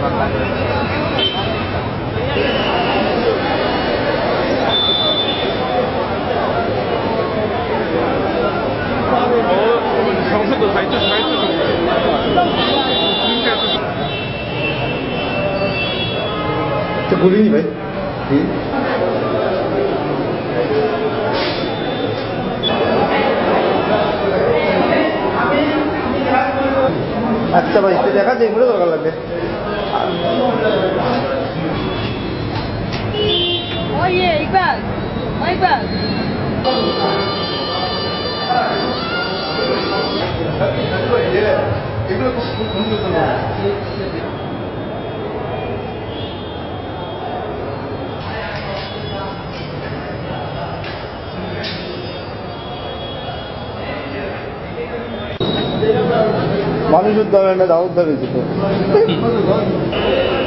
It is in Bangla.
城市的才这种人，应该是。 这不是你们，আচ্ছা ভাই দেখা যায় এগুলো দরকার লাগবে Oye, Iqbal. Iqbal. এগুলো খুব সুন্দর মানুষ উদ্ধার দাওয়াত ধরেছে তো